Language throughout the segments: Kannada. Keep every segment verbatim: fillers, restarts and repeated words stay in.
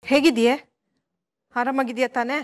ಹೇಗಿದೆಯೇ? ಆರಾಮಾಗಿದೆಯಾ ತಾನೇ?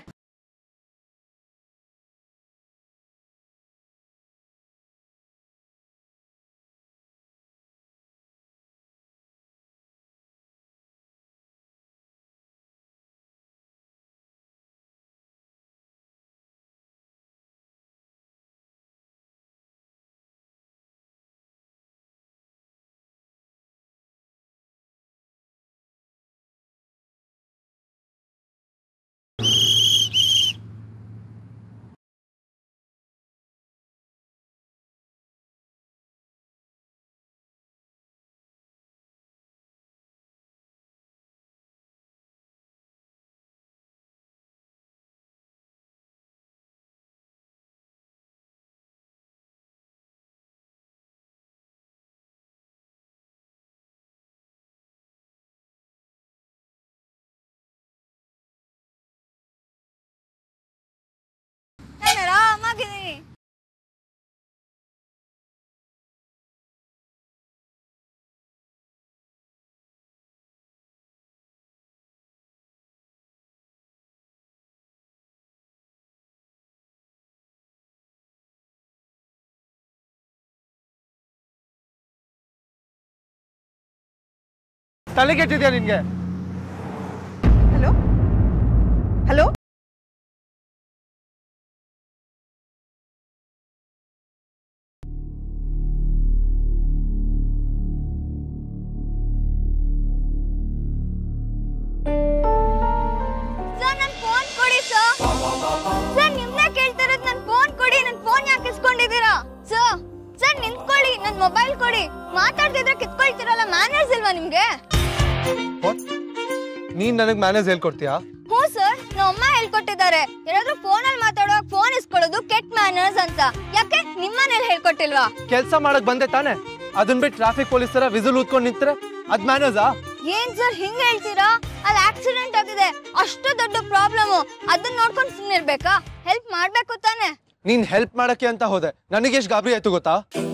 ತಲೆಗೆಟ್ಟಿದ್ಯಾ ನಿನ್ಗೆ? ಹಲೋ ಹಲೋ ಮೊಬೈಲ್ ಕೊಡಿ. ಮಾತಾಡ್ತಿದ್ರೆ ಕಿತ್ಕೊಳ್ತಿರಲ್ಲ, ಮ್ಯಾನರ್ಸ್ ಇಲ್ವಾ ನಿಮ್ಗೆ? ನೀನ್ ನನಗ್ ಮ್ಯಾನರ್ಸ್ ಹೇಳ್ಕೊಡ್ತೀಯಾ? ಹ್ಞೂ ಸರ್, ನಮ್ಮ ಅಮ್ಮ ಹೇಳ್ಕೊಟ್ಟಿದ್ದಾರೆ. ಯಾರಾದ್ರೂ ಫೋನ್ ಅಲ್ಲಿ ಮಾತಾಡುವಾಗ ಫೋನ್ ಇಸ್ಕೊಳ್ಳೋದು ಕೆಟ್ಟ ಮ್ಯಾನರ್ಸ್ ಅಂತ. ಯಾಕೆ ನಿಮ್ಮನೇಲಿ ಹೇಳ್ಕೊಟ್ಟಿಲ್ವಾ? ಕೆಲ್ಸ ಮಾಡಕ್ ಬಂದೆ ತಾನೆ, ಅದನ್ ಬಿಟ್ಟು ಟ್ರಾಫಿಕ್ ಪೊಲೀಸ್ ತರ ವಿಸಿಲ್ ಊದ್ಕೊಂಡ್ ನಿಂತ್ರೆ ಅದ್ ಮ್ಯಾನರ್ಸಾ? ಏನ್ ಸರ್ ಹಿಂಗ್ ಹೇಳ್ತೀರಾ? ಅಲ್ಲಿ ಆಕ್ಸಿಡೆಂಟ್ ಆಗಿದೆ, ಅಷ್ಟು ದೊಡ್ಡ ಪ್ರಾಬ್ಲಮ್. ಅದನ್ನ ನೋಡ್ಕೊಂಡು ಸುಮ್ಮನೆ ಇರ್ಬೇಕಾ? ಹೆಲ್ಪ್ ಮಾಡ್ಬೇಕು ತಾನೆ. ನೀನ್ ಹೆಲ್ಪ್ ಮಾಡಕ್ಕೆ ಅಂತ ಹೋದೆ, ನನಗೆ ಎಷ್ಟು ಗಾಬರಿ ಆಯ್ತು ಗೊತ್ತಾ?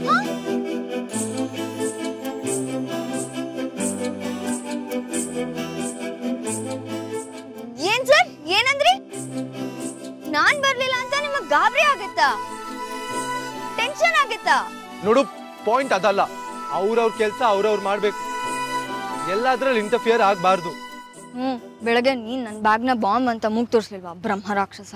ಏನ್ ಸರ್, ಏನಂದ್ರಿ? ನಾನ್ ಬರ್ಲಿಲ್ಲ ಅಂತ ನಿಮಗ್ ಗಾಬರಿ ಆಗತ್ತಾ? ಟೆನ್ಷನ್ ಆಗತ್ತಾ? ನೋಡು, ಪಾಯಿಂಟ್ ಅದಲ್ಲ. ಅವ್ರವ್ರ ಕೆಲ್ಸ ಅವ್ರವ್ರು ಮಾಡ್ಬೇಕು, ಎಲ್ಲಾದ್ರಲ್ಲಿ ಇಂಟರ್ಫಿಯರ್ ಆಗ್ಬಾರ್ದು. ಹ್ಮ್, ಬೆಳಗ್ಗೆ ನೀನ್ ನನ್ ಬ್ಯಾಗ್ನ ಬಾಂಬ್ ಅಂತ ಮೂಗ್ ತೋರ್ಸ್ಲಿಲ್ವಾ ಬ್ರಹ್ಮ ರಾಕ್ಷಸ?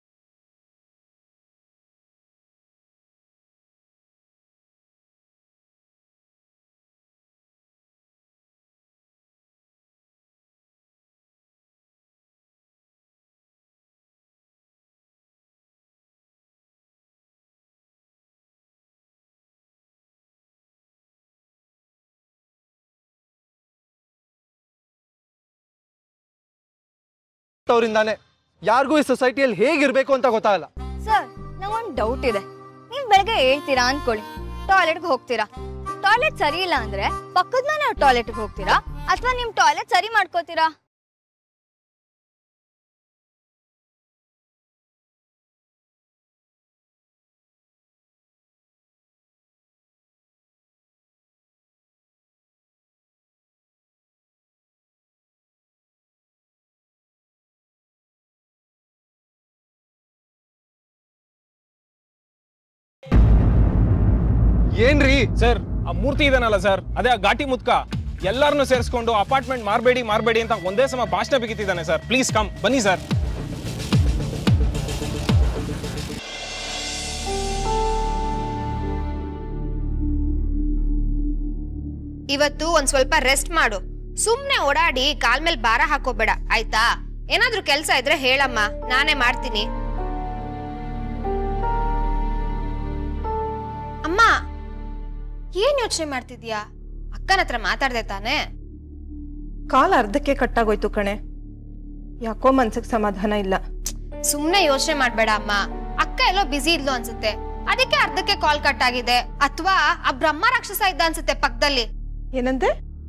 ಅವರಿಂದಾನೆ ಯಾರಿಗೂ ಈ ಸೊಸೈಟಿಯಲ್ಲಿ ಹೇಗಿರ್ಬೇಕು ಅಂತ ಗೊತ್ತಾಗಲ್ಲ. ಸರ್, ನಂಗೊಂದು ಡೌಟ್ ಇದೆ. ನೀವ್ ಬೆಳಗ್ಗೆ ಹೇಳ್ತೀರಾ ಅನ್ಕೊಳ್ಳಿ, ಟಾಯ್ಲೆಟ್ಗೆ ಹೋಗ್ತೀರಾ. ಟಾಯ್ಲೆಟ್ ಸರಿ ಇಲ್ಲ ಅಂದ್ರೆ ಪಕ್ಕದ ಮನೆ ಟಾಯ್ಲೆಟ್ಗೆ ಹೋಗ್ತೀರಾ ಅಥವಾ ನಿಮ್ ಟಾಯ್ಲೆಟ್ ಸರಿ ಮಾಡ್ಕೋತೀರಾ? ಏನ್ರಿ ಸರ್, ಆ ಮೂರ್ತಿ ಇದನ್ನಲ್ಲ ಸರ್, ಅದೇ ಆ ಘಾಟಿ ಮುದ್ಕ ಎಲ್ಲಾರನ್ನು ಸೇರಿಸ್ಕೊಂಡು ಅಪಾರ್ಟ್ಮೆಂಟ್ ಮಾರ್ಬೇಡಿ ಮಾರ್ಬೇಡಿ ಅಂತ ಒಂದೇ ಸಮ ಭಾಷಣ ಬಿಗಿತಿದ್ದಾನೆ ಸರ್. ಪ್ಲೀಸ್ ಕಮ್, ಬನ್ನಿ ಸರ್. ಇವತ್ತು ಒಂದ್ ಸ್ವಲ್ಪ ರೆಸ್ಟ್ ಮಾಡು. ಸುಮ್ನೆ ಓಡಾಡಿ ಕಾಲ್ ಮೇಲೆ ಭಾರ ಹಾಕೋಬೇಡ, ಆಯ್ತಾ? ಏನಾದ್ರೂ ಕೆಲ್ಸ ಇದ್ರೆ ಹೇಳಮ್ಮ, ನಾನೇ ಮಾಡ್ತೀನಿ. ಅಮ್ಮ, ಏನ್ ಯೋಚನೆ ಮಾಡ್ತಿದ್ಯಾ? ಅಕ್ಕನ ಹತ್ರ ಮಾತಾಡ್ದೆ ತಾನೆ? ಕಾಲ ಅರ್ಧಕ್ಕೆ ಕಟ್ಟಾಗೋಯ್ತು ಕಣೆ, ಯಾಕೋ ಮನ್ಸಿಗೆ ಸಮಾಧಾನ ಇಲ್ಲ. ಸುಮ್ನೆ ಯೋಚನೆ ಮಾಡ್ಬೇಡ ಅಮ್ಮ. ಅಕ್ಕ ಎಲ್ಲೋ ಬಿಸಿ ಇದ್ಲು ಅನ್ಸುತ್ತೆ, ಅದಕ್ಕೆ ಅರ್ಧಕ್ಕೆ ಕಾಲ್ ಕಟ್ ಆಗಿದೆ. ಅಥವಾ ಆ ಬ್ರಹ್ಮ ರಾಕ್ಷಸ ಇದ್ದ ಅನ್ಸುತ್ತೆ ಪಕ್ಕದಲ್ಲಿ. ಏನಂದೆ?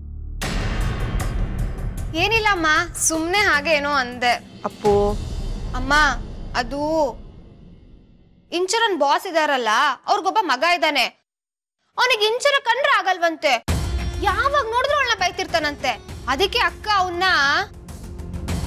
ಏನಿಲ್ಲ ಅಮ್ಮ, ಸುಮ್ನೆ ಹಾಗೆ ಏನೋ ಅಂದೆ. ಅಪ್ಪು, ಅಮ್ಮ, ಅದು ಇಂಚರನ್ ಬಾಸ್ ಇದಾರಲ್ಲ, ಅವ್ರಿಗೊಬ್ಬ ಮಗ ಇದ್ದಾನೆ. ಅವನಿಗೆ ಇಂಚರ ಕಂಡ್ರೆ ಆಗಲ್ವಂತೆ, ಯಾವಾಗ ನೋಡಿದ್ರು ಅವಳನ್ನ ಬೈತಿರ್ತಾನಂತೆ. ಅದಕ್ಕೆ ಅಕ್ಕ ಅವನ್ನ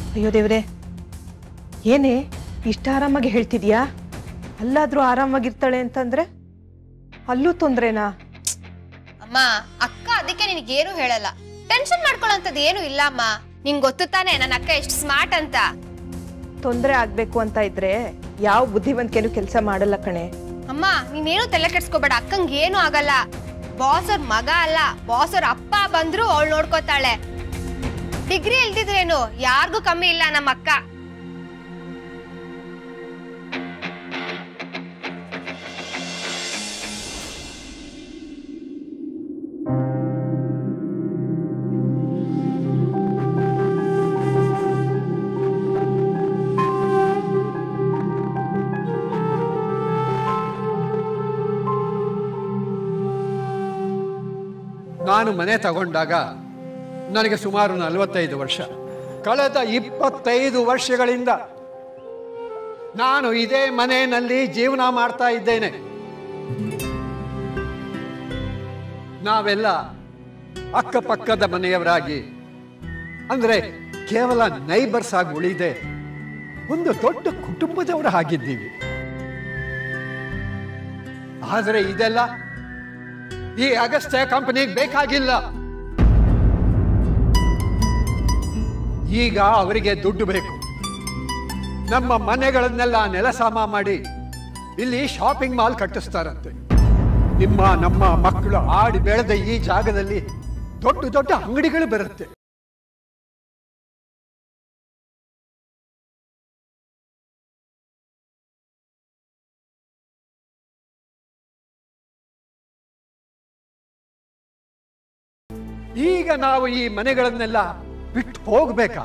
ಅಯ್ಯೋ ದೇವ್ರೆ, ಏನೇ ಇಷ್ಟ ಆರಾಮಾಗಿ ಹೇಳ್ತಿದ್ಯಾ? ಅಲ್ಲಾದ್ರೂ ಆರಾಮಾಗಿರ್ತಾಳೆ ಅಂತಂದ್ರೆ ಅಲ್ಲೂ ತೊಂದ್ರೆನಾ? ಅಮ್ಮ, ಅಕ್ಕ ಅದಕ್ಕೆ ನಿನಗೇನು ಹೇಳಲ್ಲ. ಟೆನ್ಷನ್ ಮಾಡ್ಕೊಳ್ಳೋಂಥದ್ದು ಏನು ಇಲ್ಲ ಅಮ್ಮ. ನಿಂಗೆ ಗೊತ್ತು ತಾನೆ ನನ್ನ ಅಕ್ಕ ಎಷ್ಟು ಸ್ಮಾರ್ಟ್ ಅಂತ. ತೊಂದ್ರೆ ಆಗ್ಬೇಕು ಅಂತ ಇದ್ರೆ ಯಾವ ಬುದ್ಧಿವಂತಿಕೆನೂ ಕೆಲಸ ಮಾಡಲ್ಲ ಕಣೆ. ಅಮ್ಮ, ನೀನೇನು ತಲೆ ಕೆಡ್ಸ್ಕೋಬೇಡ. ಅಕ್ಕಂಗೆ ಏನು ಆಗಲ್ಲ. ಬಾಸ್ ಅವ್ರ ಮಗ ಅಲ್ಲ, ಬಾಸ್ ಅವ್ರ ಅಪ್ಪ ಬಂದ್ರು ಅವಳು ನೋಡ್ಕೋತಾಳೆ. ಡಿಗ್ರಿ ಇಲ್ದಿದ್ರೇನು ಯಾರಿಗೂ ಕಮ್ಮಿ ಇಲ್ಲ ನಮ್ಮ ಅಕ್ಕ. ನಾನು ಮನೆ ತಗೊಂಡಾಗ ನನಗೆ ಸುಮಾರು ನಲವತ್ತೈದು ವರ್ಷ. ಕಳೆದ ಇಪ್ಪತ್ತೈದು ವರ್ಷಗಳಿಂದ ನಾನು ಇದೇ ಮನೆಯಲ್ಲಿ ಜೀವನ ಮಾಡ್ತಾ ಇದ್ದೇನೆ. ನಾವೆಲ್ಲ ಅಕ್ಕಪಕ್ಕದ ಮನೆಯವರಾಗಿ, ಅಂದ್ರೆ ಕೇವಲ ನೈಬರ್ಸ್ ಆಗಿ ಉಳಿದೆ ಒಂದು ದೊಡ್ಡ ಕುಟುಂಬದವರ ಆಗಿದ್ದೀವಿ. ಆದರೆ ಇದೆಲ್ಲ ಈ ಅಗಸ್ತ್ಯ ಕಂಪನಿಗೆ ಬೇಕಾಗಿಲ್ಲ. ಈಗ ಅವರಿಗೆ ದುಡ್ಡು ಬೇಕು. ನಮ್ಮ ಮನೆಗಳನ್ನೆಲ್ಲ ನೆಲಸಾಮ ಮಾಡಿ ಇಲ್ಲಿ ಶಾಪಿಂಗ್ ಮಾಲ್ ಕಟ್ಟಿಸ್ತಾರಂತೆ. ನಿಮ್ಮ ನಮ್ಮ ಮಕ್ಕಳು ಆಡಿ ಬೆಳೆದ ಈ ಜಾಗದಲ್ಲಿ ದೊಡ್ಡ ದೊಡ್ಡ ಅಂಗಡಿಗಳು ಬರುತ್ತೆ. ಈಗ ನಾವು ಈ ಮನೆಗಳನ್ನೆಲ್ಲ ಬಿಟ್ಟು ಹೋಗ್ಬೇಕಾ?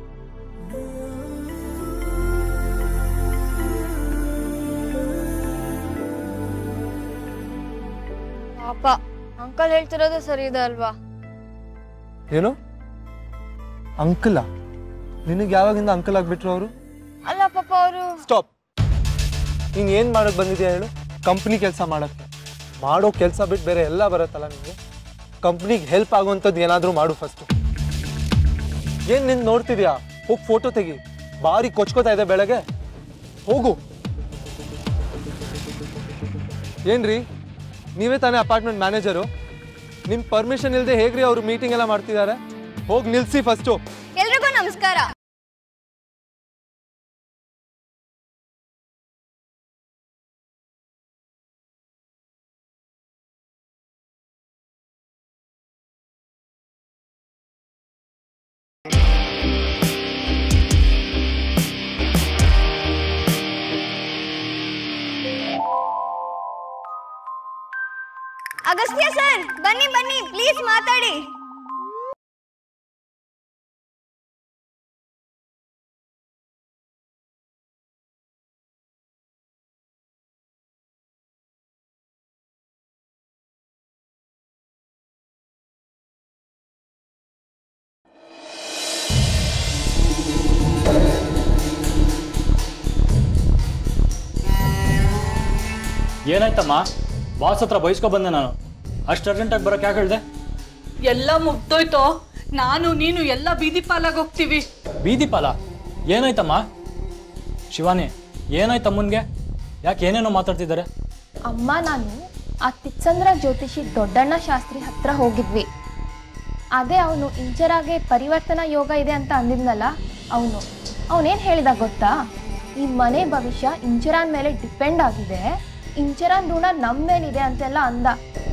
ಪಾಪ ಅಂಕಲ್ ಹೇಳ್ತಿರೋದು ಸರಿ ಇದೆ ಅಲ್ವಾ? ಏನು ಅಂಕಲ್? ನಿನಗೆ ಯಾವಾಗಿಂದ ಅಂಕಲ್ ಆಗ್ಬಿಟ್ರು ಅವರು? ಅಲ್ಲ ಪಾಪ ಅವರು. ಸ್ಟಾಪ್. ನೀನ್ ಏನ್ ಮಾಡಕ್ ಬಂದಿದ್ಯಾ ಹೇಳು? ಕಂಪ್ನಿ ಕೆಲಸ ಮಾಡಕ್ಕೆ. ಮಾಡೋ ಕೆಲಸ ಬಿಟ್ಟು ಬೇರೆ ಎಲ್ಲ ಬರುತ್ತಲ್ಲ ನಿಮಗೆ. ಕಂಪ್ನಿಗೆ ಹೆಲ್ಪ್ ಆಗುವಂಥದ್ದು ಏನಾದರೂ ಮಾಡು ಫಸ್ಟು. ಏನು ನಿನ್ನ ನೋಡ್ತಿದ್ಯಾ? ಹೋಗಿ ಫೋಟೋ ತೆಗಿ. ಭಾರಿ ಕೊಚ್ಕೋತಾ ಇದೆ ಬೆಳಗ್ಗೆ. ಹೋಗು. ಏನ್ರಿ, ನೀವೇ ತಾನೇ ಅಪಾರ್ಟ್ಮೆಂಟ್ ಮ್ಯಾನೇಜರು? ನಿಮ್ಮ ಪರ್ಮಿಷನ್ ಇಲ್ಲದೆ ಹೇಗ್ರಿ ಅವರು ಮೀಟಿಂಗ್ ಎಲ್ಲ ಮಾಡ್ತಿದ್ದಾರೆ? ಹೋಗಿ ನಿಲ್ಸಿ ಫಸ್ಟು. ಎಲ್ರಿಗೂ ನಮಸ್ಕಾರ. ಅಗಸ್ತ್ಯ ಸರ್, ಬನ್ನಿ ಬನ್ನಿ, ಪ್ಲೀಸ್ ಮಾತಾಡಿ. ಏನಾಯ್ತಮ್ಮ? ಬಾಸ್ ಹತ್ರ ಬಯಸ್ಕೊ ಬಂದೆ ನಾನು. ಅಷ್ಟು ಅರ್ಜೆಂಟಾಗಿ ಬರೋಕೆ ಯಾಕೆ ಹೇಳಿದೆ? ಎಲ್ಲ ಮುಗ್ದೋಯ್ತೋ. ನಾನು ನೀನು ಎಲ್ಲ ಬೀದಿ ಪಾಲಾಗಿ ಹೋಗ್ತೀವಿ. ಬೀದಿ ಪಾಲ? ಏನಾಯ್ತಮ್ಮ? ಶಿವಾನಿ, ಏನಾಯ್ತಮ್ಮನ್ಗೆ? ಯಾಕೆ ಏನೇನೋ ಮಾತಾಡ್ತಿದ್ದಾರೆ? ಅಮ್ಮ, ನಾನು ಆ ತಿತ್ಸಂದ್ರ ಜ್ಯೋತಿಷಿ ದೊಡ್ಡಣ್ಣ ಶಾಸ್ತ್ರಿ ಹತ್ರ ಹೋಗಿದ್ವಿ. ಅದೇ ಅವನು ಇಂಚರಾಗೆ ಪರಿವರ್ತನಾ ಯೋಗ ಇದೆ ಅಂತ ಅಂದಿದ್ನಲ್ಲ, ಅವನು ಅವನೇನು ಹೇಳಿದ ಗೊತ್ತಾ? ಈ ಮನೆ ಭವಿಷ್ಯ ಇಂಚರಾನ್ ಮೇಲೆ ಡಿಪೆಂಡ್ ಆಗಿದೆ, ಇಂಚರಾನ್ ಋಣ ನಮ್ಮ ಮೇಲಿದೆ ಅಂತೆಲ್ಲ ಅಂದ.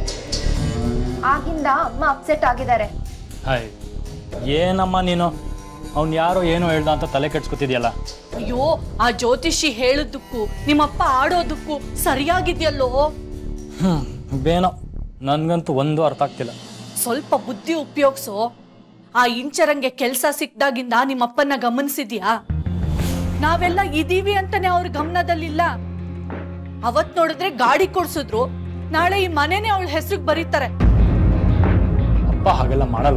ಆಗಿಂದ ಅಮ್ಮ ಅಪ್ಸೆಟ್ ಆಗಿದ್ದಾರೆ. ಹಾಯ್, ಏನಮ್ಮ ನೀನು? ಅವ್ನು ಯಾರೋ ಏನೋ ಹೇಳ್ದ ಅಂತ ತಲೆ ಕೆಡ್ಸ್ಕೊತಿದ್ಯಲ್ಲ. ಅಯ್ಯೋ, ಆ ಜ್ಯೋತಿಷಿ ಹೇಳಿದ್ದಕ್ಕೂ ನಿಮ್ಮಪ್ಪ ಆಡೋದಕ್ಕೂ ಸರಿಯಾಗಿದೆಯಲ್ಲೋ. ಹ್ಮ್, ಬೇನೋ, ನನ್ಗಂತೂ ಒಂದು ಅರ್ಥ ಆಗ್ತಿಲ್ಲ. ಸ್ವಲ್ಪ ಬುದ್ಧಿ ಉಪಯೋಗಿಸೋ. ಆ ಇಂಚರಂಗೆ ಕೆಲಸ ಸಿಕ್ದಾಗಿಂದ ನಿಮ್ಮಪ್ಪನ ಗಮನಿಸಿದ್ಯಾ? ನಾವೆಲ್ಲ ಇದೀವಿ ಅಂತಾನೆ ಅವ್ರ ಗಮನದಲ್ಲಿಲ್ಲ. ಅವತ್ ನೋಡಿದ್ರೆ ಗಾಡಿ ಕೊಡ್ಸಿದ್ರು, ನಾಳೆ ಈ ಮನೆನೇ ಅವಳ ಹೆಸರಿಗೆ ಬರೀತಾರೆ. ಅಪ್ಪ ಹಾಗೆಲ್ಲ ಮಾಡಲ್ಲ.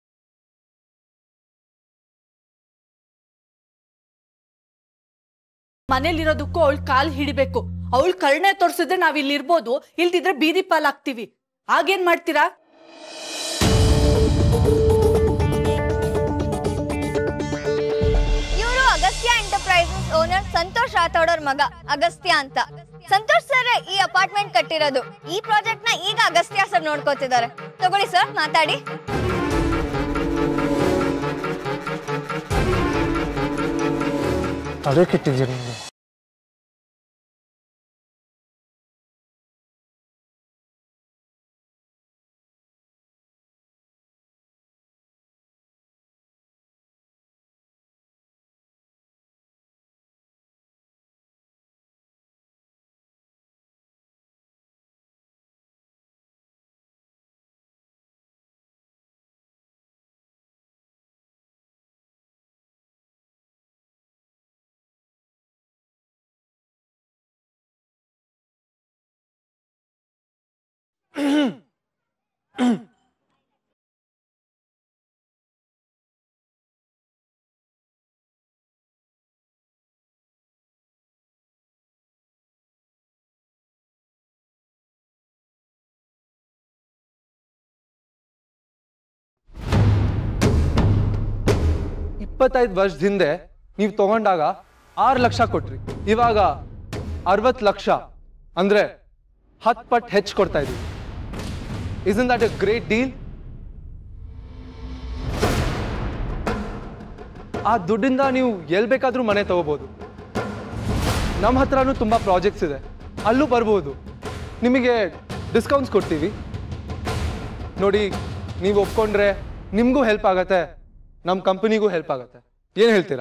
ಮನೇಲಿರೋದಕ್ಕೂ ಅವಳ ಕಾಲ್ ಹಿಡಿಬೇಕು. ಅವಳ ಕರ್ಣೆ ತೋರ್ಸಿದ್ರೆ ನಾವ್ ಇಲ್ಲಿ ಇರ್ಬೋದು, ಇಲ್ದಿದ್ರೆ ಬೀದಿ ಪಾಲಾಗ್ತೀವಿ. ಆಗೇನ್ ಮಾಡ್ತೀರಾ? ಓನರ್ ಸಂತೋಷ್ ರಾಥೋಡ್ ಅವ್ರ ಮಗ ಅಗಸ್ತ್ಯ ಅಂತ. ಸಂತೋಷ್ ಸರ್ ಈ ಅಪಾರ್ಟ್ಮೆಂಟ್ ಕಟ್ಟಿರೋದು. ಈ ಪ್ರಾಜೆಕ್ಟ್ ನ ಈಗ ಅಗಸ್ತ್ಯ ಸರ್ ನೋಡ್ಕೋತಿದ್ದಾರೆ. ತಗೊಳ್ಳಿ ಸರ್, ಮಾತಾಡಿ. ತಲೆ ಕೆಟ್ಟಿದ್ದೀರಿ ನೀವು. ಇಪ್ಪತ್ತೈದು ವರ್ಷದ ಹಿಂದೆ ನೀವು ತಗೊಂಡಾಗ ಆರು ಲಕ್ಷ ಕೊಟ್ರಿ, ಇವಾಗ ಅರವತ್ತು ಲಕ್ಷ ಅಂದ್ರೆ ಹತ್ತು ಪಟ್ಟು ಹೆಚ್ಚು ಕೊಡ್ತಾ ಇದೀವಿ. Isn't that a great deal? ಆ ದುಡ್ಡಿಂದ ನೀವು ಎಲ್ಲಿ ಬೇಕಾದ್ರೂ ಮನೆ ತಗೋಬಹುದು. ನಮ್ಮ ಹತ್ರನೂ ತುಂಬಾ ಪ್ರಾಜೆಕ್ಟ್ಸ್ ಇದೆ, ಅಲ್ಲೂ ಬರ್ಬೋದು. ನಿಮಗೆ ಡಿಸ್ಕೌಂಟ್ಸ್ ಕೊಡ್ತೀವಿ ನೋಡಿ. ನೀವು ಒಪ್ಕೊಂಡ್ರೆ ನಿಮಗೂ ಹೆಲ್ಪ್ ಆಗತ್ತೆ, ನಮ್ಮ ಕಂಪನಿಗೂ ಹೆಲ್ಪ್ ಆಗತ್ತೆ. ಏನು ಹೇಳ್ತೀರಾ?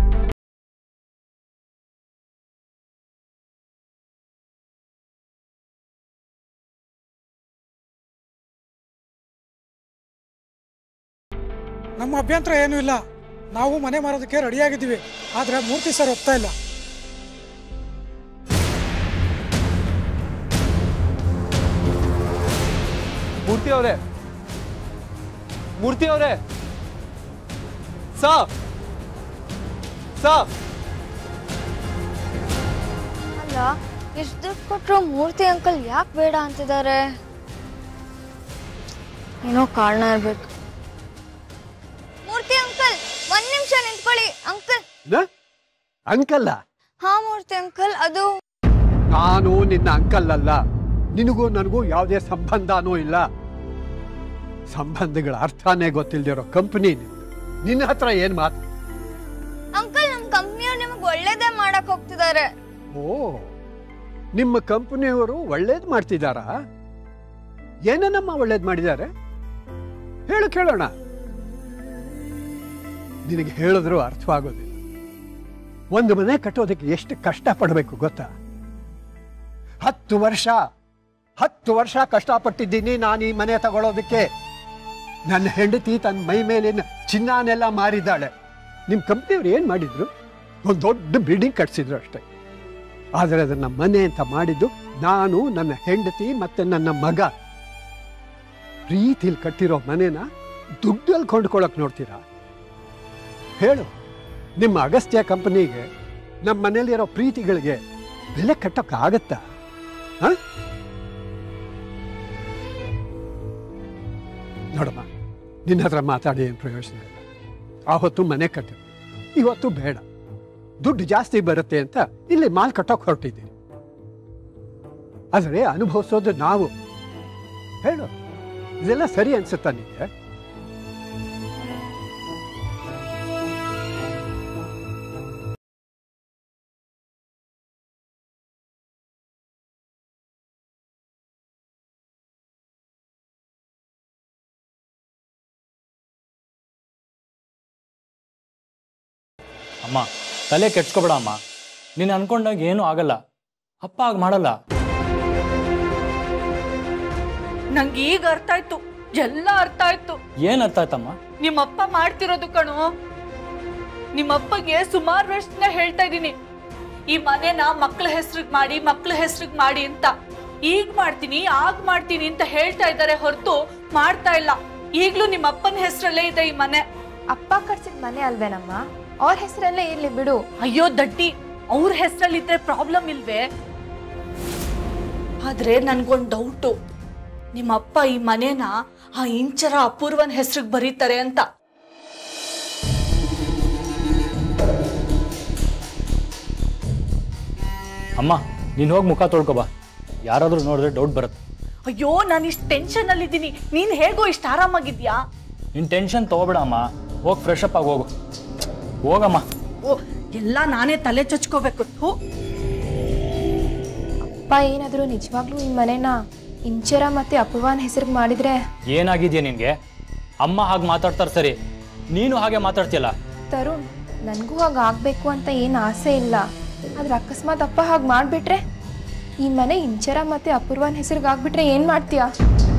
ನಮ್ಮ ಅಭ್ಯಂತರ ಏನೂ ಇಲ್ಲ. ನಾವು ಮನೆ ಮಾರೋದಕ್ಕೆ ರೆಡಿಯಾಗಿದ್ದೀವಿ. ಆದರೆ ಮೂರ್ತಿ ಸರ್ ಒಪ್ತಾ ಇಲ್ಲ. ಮೂರ್ತಿ ಅವರೇ, ಮೂರ್ತಿ ಅವರೇ, ಸಾಬ್ ಸಾಬ್ ಅಲ್ಲ, ಎಷ್ಟು ದುಡ್ಡು ಕೊಟ್ಟರು ಮೂರ್ತಿ ಅಂಕಲ್ ಯಾಕೆ ಬೇಡ ಅಂತಿದ್ದಾರೆ? ಏನೋ ಕಾರಣ ಇರ್ಬೇಕು. ಮೂರ್ತಿ ಅಂಕಲ್, ಒಂದ್ ನಿಮಿಷ ನಿಂತ್ಕೊಳ್ಳಿ. ಅಂಕಲ್ ಅಂಕಲ್ಲ? ಹಾ ಮೂರ್ತಿ ಅಂಕಲ್, ಅದು ನಾನು ನಿನ್ನ ಅಂಕಲ್ ಅಲ್ಲ. ನಿನಗೂ ನನಗೂ ಯಾವುದೇ ಸಂಬಂಧನೂ ಇಲ್ಲ. ಸಂಬಂಧಗಳ ಅರ್ಥನೇ ಗೊತ್ತಿಲ್ದಿರೋ ಕಂಪನಿ ನಿನ್ನ ಹತ್ರ ಏನ್ ಮಾತು? ಅಂಕಲ್, ನಮ್ ಕಂಪ್ನಿಯವ್ರು ನಿಮಗೆ ಒಳ್ಳೇದೇ ಮಾಡಕ್ ಹೋಗ್ತಿದ್ದಾರೆ. ಓ, ನಿಮ್ಮ ಕಂಪನಿಯವರು ಒಳ್ಳೇದ್ ಮಾಡ್ತಿದಾರಾ? ಏನನ್ನಮ್ಮ ಒಳ್ಳೇದ್ ಮಾಡಿದ್ದಾರೆ? ಹೇಳು, ಕೇಳೋಣ. ನಿನಗೆ ಹೇಳಿದ್ರು ಅರ್ಥವಾಗೋದಿಲ್ಲ. ಒಂದು ಮನೆ ಕಟ್ಟೋದಕ್ಕೆ ಎಷ್ಟು ಕಷ್ಟ ಪಡಬೇಕು ಗೊತ್ತಾ? ಹತ್ತು ವರ್ಷ ಹತ್ತು ವರ್ಷ ಕಷ್ಟಪಟ್ಟಿದ್ದೀನಿ ನಾನು ಈ ಮನೆ ತಗೊಳ್ಳೋದಕ್ಕೆ. ನನ್ನ ಹೆಂಡತಿ ತನ್ನ ಮೈ ಮೇಲಿನ ಚಿನ್ನನೆಲ್ಲ ಮಾರಿದ್ದಾಳೆ. ನಿಮ್ಮ ಕಂಪ್ನಿಯವ್ರು ಏನು ಮಾಡಿದ್ರು? ಒಂದು ದೊಡ್ಡ ಬಿಲ್ಡಿಂಗ್ ಕಟ್ಸಿದ್ರು ಅಷ್ಟೇ. ಆದರೆ ಅದನ್ನ ಮನೆ ಅಂತ ಮಾಡಿದ್ದು ನಾನು, ನನ್ನ ಹೆಂಡತಿ ಮತ್ತೆ ನನ್ನ ಮಗ. ಪ್ರೀತಿಲಿ ಕಟ್ಟಿರೋ ಮನೆನ ದುಡ್ಡಲ್ಲಿ ಕೊಂಡ್ಕೊಳಕ್ ನೋಡ್ತೀರಾ? ಹೇಳು, ನಿಮ್ಮ ಅಗಸ್ತ್ಯ ಕಂಪನಿಗೆ ನಮ್ಮ ಮನೇಲಿರೋ ಪ್ರೀತಿಗಳಿಗೆ ಬೆಲೆ ಕಟ್ಟೋಕ್ಕಾಗತ್ತಾ? ಹ? ನೋಡಮ್ಮ, ನಿನ್ನ ಹತ್ರ ಮಾತಾಡಿ ಏನು ಪ್ರಯೋಜನ ಇಲ್ಲ. ಆವತ್ತು ಮನೆ ಕಟ್ಟಿದ್ವಿ, ಇವತ್ತು ಬೇಡ. ದುಡ್ಡು ಜಾಸ್ತಿ ಬರುತ್ತೆ ಅಂತ ಇಲ್ಲಿ ಮಾಲ್ ಕಟ್ಟೋಕೆ ಹೊರಟಿದ್ದೀನಿ. ಆದರೆ ಅನುಭವಿಸೋದು ನಾವು. ಹೇಳು, ಇದೆಲ್ಲ ಸರಿ ಅನ್ಸುತ್ತಾ ನಿಮಗೆ? ಅಮ್ಮ, ತಲೆ ಕೆಡ್ಸ್ಕೊಬೇಡ ಅಮ್ಮ. ನೀನು ಅನ್ಕೊಂಡಾಗ ಏನೂ ಆಗಲ್ಲ. ಅಪ್ಪ ಆಗ ಮಾಡಲ್ಲ. ನಂಗೆ ಈಗ ಅರ್ಥ ಆಯ್ತು, ಎಲ್ಲ ಅರ್ಥ ಆಯ್ತು. ಏನ್ ಅರ್ಥ ಆಯ್ತಮ್ಮ? ನಿಮ್ಮಪ್ಪ ಮಾಡ್ತಿರೋದು ಕಣು. ನಿಮ್ಮಪ್ಪಗೆ ಸುಮಾರು ವರ್ಷದಿಂದ ಹೇಳ್ತಾ ಇದ್ದೀನಿ, ಈ ಮನೆನ ಮಕ್ಳ ಹೆಸ್ರಿಗೆ ಮಾಡಿ ಮಕ್ಳ ಹೆಸ್ರಿಗೆ ಮಾಡಿ ಅಂತ. ಈಗ ಮಾಡ್ತೀನಿ ಆಗ ಮಾಡ್ತೀನಿ ಅಂತ ಹೇಳ್ತಾ ಇದ್ದಾರೆ ಹೊರತು ಮಾಡ್ತಾ ಇಲ್ಲ. ಈಗ್ಲೂ ನಿಮ್ಮಪ್ಪನ ಹೆಸರಲ್ಲೇ ಇದೆ ಈ ಮನೆ. ಅಪ್ಪ ಕಟ್ಸಿದ ಮನೆ ಅಲ್ವೇನಮ್ಮ, ಅವ್ರ ಹೆಸರಲ್ಲೇ ಇರ್ಲಿ ಬಿಡು. ಅಯ್ಯೋ ದಡ್ಡಿ, ಅವ್ರ ಹೆಸರಲ್ಲಿದ್ರೆ ಪ್ರಾಬ್ಲಮ್ ಇಲ್ವೇ? ಆದ್ರೆ ನನ್ಗೊಂದು ಡೌಟು, ನಿಮ್ಮಪ್ಪ ಈ ಮನೇನ ಆ ಇಂಚರ ಅಪೂರ್ವನ್ ಹೆಸರಿಗೆ ಬರೀತಾರೆ ಅಂತ. ಅಮ್ಮ ನೀನು ಹೋಗಿ ಮುಖ ತೊಳ್ಕೊಬಾ, ಯಾರಾದರೂ ನೋಡಿದ್ರೆ ಡೌಟ್ ಬರುತ್ತೆ. ಅಯ್ಯೋ ನಾನು ಇಷ್ಟು ಟೆನ್ಷನ್ ಅಲ್ಲಿದ್ದೀನಿ, ನೀನ್ ಹೇಗೋ ಇಷ್ಟು ಆರಾಮಾಗಿದ್ಯಾ? ನಿನ್ ಟೆನ್ಷನ್ ತಗೋಬೇಡ ಅಮ್ಮ, ಹೋಗಿ ಫ್ರೆಶ್ ಅಪ್ ಆಗಿ ಹೋಗು. ಹೋಗಮ್ಮ. ಓ ಎಲ್ಲ ನಾನೇ ತಲೆ ಚಚ್ಕೋಬೇಕು. ಅಪ್ಪ ಏನಾದರೂ ನಿಜವಾಗ್ಲೂ ಈ ಮನೆನ ಇಂಚರ ಮತ್ತೆ ಅಪವಾನ್ ಹೆಸರಿಗೆ ಮಾಡಿದ್ರೆ ಏನಾಗಿದ್ಯಾ ನಿನ್ಗೆ? ಅಮ್ಮ ಹಾಗೆ ಮಾತಾಡ್ತಾರೆ ಸರಿ, ನೀನು ಹಾಗೆ ಮಾತಾಡ್ತಿಯಲ್ಲ. ತರುಣ್, ನನಗೂ ಹಾಗೆ ಆಗ್ಬೇಕು ಅಂತ ಏನು ಆಸೆ ಇಲ್ಲ. ಆದ್ರೆ ಅಕಸ್ಮಾತ್ ಅಪ್ಪ ಹಾಗೆ ಮಾಡಿಬಿಟ್ರೆ, ಈ ಮನೆ ಇಂಚರ ಮತ್ತೆ ಅಪೂರ್ವನ್ ಹೆಸರಿಗೆ ಆಗ್ಬಿಟ್ರೆ ಏನು ಮಾಡ್ತೀಯಾ?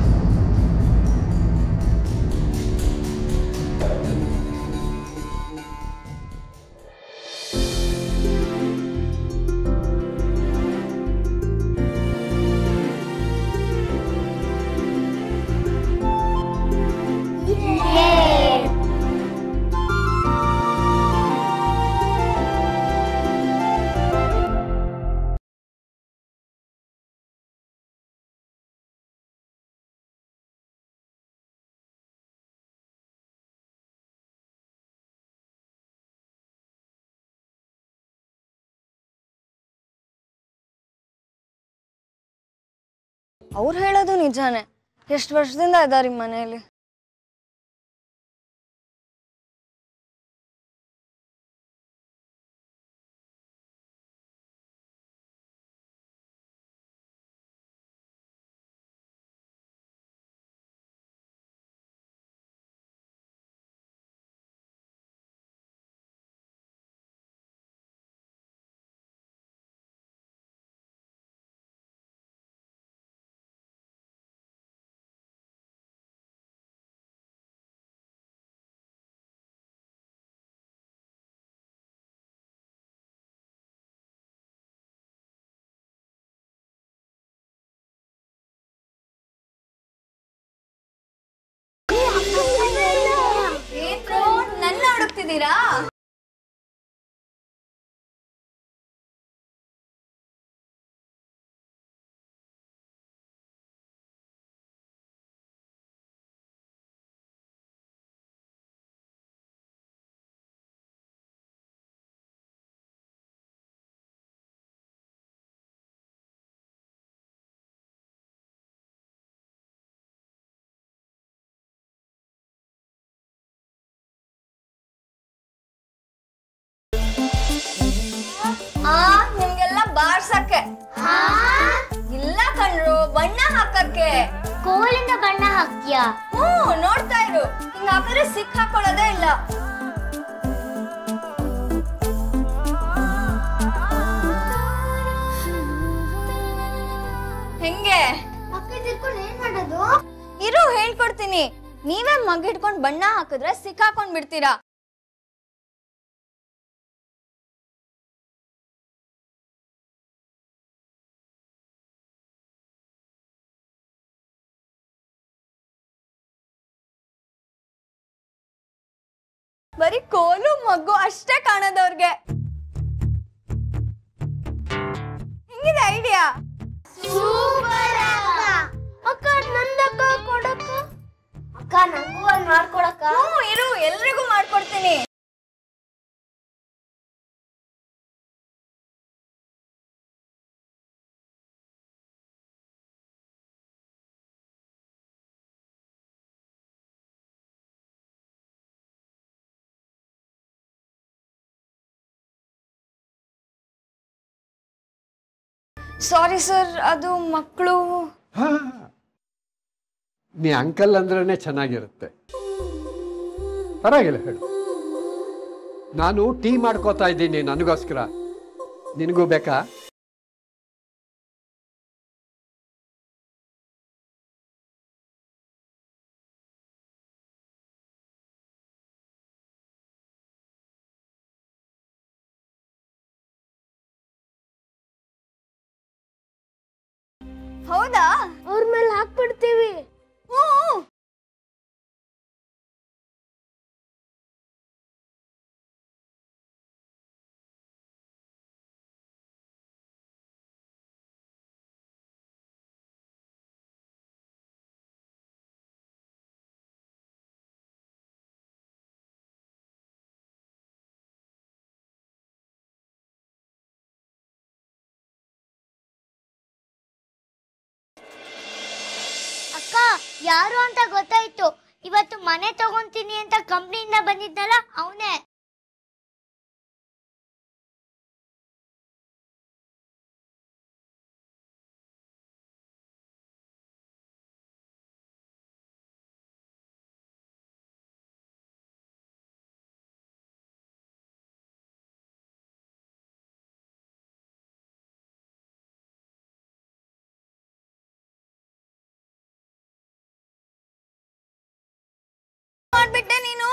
ಅವ್ರು ಹೇಳೋದು ನಿಜಾನೇ. ಎಷ್ಟು ವರ್ಷದಿಂದ ಇದಾರೆ ಮನೆಯಲ್ಲಿ. ನನ್ನ ಹುಡುಕ್ತಿದ್ದೀರಾ? ನಿಮ್ಗೆಲ್ಲ ಬಾರ್ಸಕ್ಕೆ ಇಲ್ಲ ಕಣ್ರು, ಬಣ್ಣ ಹಾಕಕ್ಕೆ. ಕೋಲಿಂದ ಬಣ್ಣ ಹಾಕ್ತೀಯಾ? ಹ್ಮ್, ನೋಡ್ತಾ ಇರು. ಹಿಂಗ ಹಾಕಿದ್ರೆ ಸಿಕ್ ಹಾಕೊಳ್ಳೋದೇ ಇಲ್ಲ. ಹೆಂಗೆ ಏನ್ ಮಾಡೋದು? ಇರು ಹೇಳ್ಕೊಡ್ತೀನಿ. ನೀವೇ ಮಗ್ ಹಿಡ್ಕೊಂಡ್ ಬಣ್ಣ ಹಾಕಿದ್ರೆ ಸಿಕ್ ಹಾಕೊಂಡ್ ಬಿಡ್ತೀರಾ. ಬರೀ ಕೋಲು ಮಗ್ಗು ಅಷ್ಟೇ ಕಾಣೋದವ್ರಿಗೆ. ಹೆಂಗಿದೆ ಐಡಿಯಾ? ಅಕ್ಕ ನಂದಕ್ಕ ಕೊಡಕ್ಕ. ಅಕ್ಕ ನಂಗೂ ಒಂದ್ ಮಾಡ್ಕೊಡಕ್ಕ. ಹ್ಮ್ ಇರು, ಎಲ್ರಿಗೂ ಮಾಡ್ಕೊಡ್ತೀನಿ. ಸಾರಿ ಸರ್, ಅದು ಮಕ್ಕಳು. ನೀ ಅಂಕಲ್ ಅಂದ್ರೇ ಚೆನ್ನಾಗಿರುತ್ತೆ. ಪರವಾಗಿಲ್ಲ ಹೇಳು. ನಾನು ಟೀ ಮಾಡ್ಕೋತಾ ಇದ್ದೀನಿ ನನಗೋಸ್ಕರ. ನಿನಗೂ ಬೇಕಾ? ಹೌದಾ? ಅವ್ರ ಮೇಲೆ ಹಾಕ್ಬಿಡ್ತೀವಿ. ಹ್ಮ್. ಯಾರು ಅಂತ ಗೊತ್ತಾಯ್ತು. ಇವತ್ತು ಮನೆ ತಗೊಂತೀನಿ ಅಂತ ಕಂಪ್ನಿಯಿಂದ ಬಂದಿದ್ನಲ್ಲ ಅವನೇ. ಮಾಡ್ಬಿಟ್ಟೆ ನೀನು.